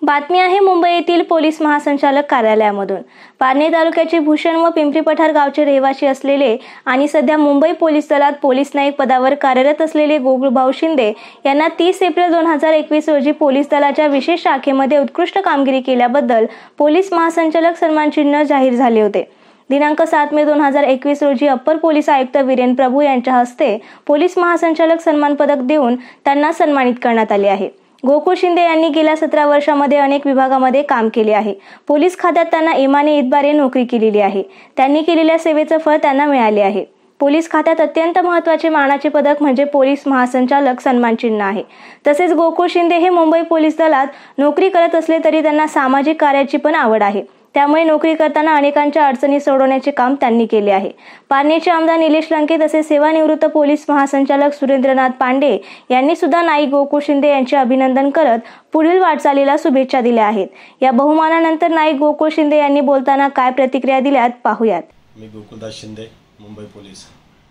बातमी आहे मुंबई येथील पोलीस महासंचालक कार्यालयामधून। पारनेर तालुक्याचे भूषण व पिंपरी पठार गावचे रहिवासी असलेले आणि सध्या मुंबई पोलीस दलात पोलीस नाईक पदावर कार्यरत असलेले गोकुळभाऊ शिंदे यांना 30 एप्रिल 2021 रोजी पोलीस दलाच्या विशेष शाखेमध्ये उत्कृष्ट कामगिरी केल्याबद्दल पोलीस महासंचालक सन्मान चिन्ह जाहीर झाले होते। दिनांक 7 मे 2021 रोजी अप्पर पोलीस आयुक्त वीरेन प्रभू यांच्या हस्ते पोलीस महासंचालक सन्मान पदक देऊन त्यांना सन्मानित करण्यात आले आहे। गोकुळ शिंदे यांनी गेल्या 17 वर्षांमध्ये अनेक विभागामध्ये काम केले आहे। पोलीस खात्यात त्यांना इमानी इतबारे नोकरी केलेली आहे। त्यांनी केलेल्या सेवेचे फळ त्यांना मिळाले आहे। पोलीस खात्यात अत्यंत महत्त्वाचे मानाचे पदक म्हणजे पोलीस महासंचालक सन्मान चिन्ह आहे। तसेच गोकुळ शिंदे हे मुंबई पोलीस दलात नोकरी करत असले तरी त्यांना सामाजिक कार्याची पण आवड आहे। त्यामुळे नोकरी करताना अनेकांच्या अडचणी सोडवण्याचे काम त्यांनी केले आहे। पारनेरचे आमदार निलेश लंके तसेच सेवानिवृत्त पोलीस महासंचालक सुरेंद्रनाथ पांडे यांनी सुद्धा नाईक गोकुळ शिंदे यांचे अभिनंदन करत पुढील वाटचालीला शुभेच्छा दिल्या आहेत। या बहुमानानंतर नाईक गोकुळ शिंदे यांनी बोलताना काय प्रतिक्रिया दिल्यात पाहूयात। मी गोकुळदास शिंदे, मुंबई पोलीस।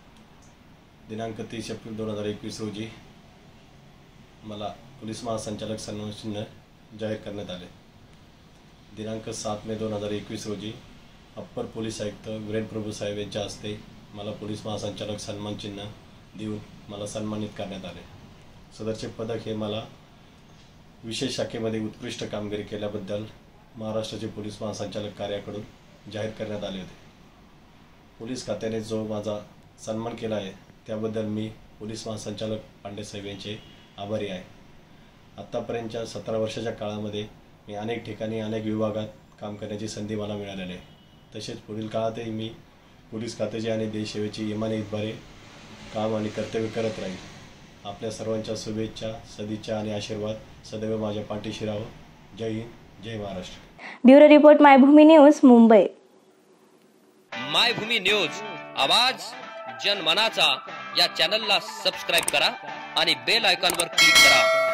दिनांक 30 एप्रिल 2021 रोजी मला पोलीस महासंचालक सन्मान चिन्ह जाहीर करण्यात आले। दिनांक 7 मे 2021 रोजी अप्पर पोलीस आयुक्त वीरेन प्रभू साहेब यांच्या हस्ते मला पोलीस महासंचालक सन्मान चिन्ह देऊन मला सन्मानित करण्यात आले। सदरचे पदक हे मला विशेष शाखेमध्ये उत्कृष्ट कामगिरी केल्याबद्दल महाराष्ट्राचे पोलीस महासंचालक कार्याकडून जाहीर करण्यात आले होते। पोलीस खात्याने जो माझा सन्मान केला आहे त्याबद्दल मी पोलीस महासंचालक पांडे साहेब यांचे आभारी आहे। आत्तापर्यंतच्या 17 वर्षाच्या काळामध्ये मी अनेक ठिकाणी अनेक विभागात काम करण्याची संधी मला मिळालेली आहे। तसेच पुढील काळातही मी पोलीस खात्याचे आणि देशसेवेची इमानी इतबारे काम आणि कर्तव्य करत राहील। आपल्या सर्वांच्या शुभेच्छा, सदिच्छा आणि आशीर्वाद सदैव माझ्या पाठीशी राहो। जय हिंद, जय Maharashtra. Bureau report Maybhoomi news, Mumbai. Maybhoomi news, आवाज जनमनाचा। या चॅनलला सबस्क्राइब करा आणि बेल आयकॉनवर क्लिक करा।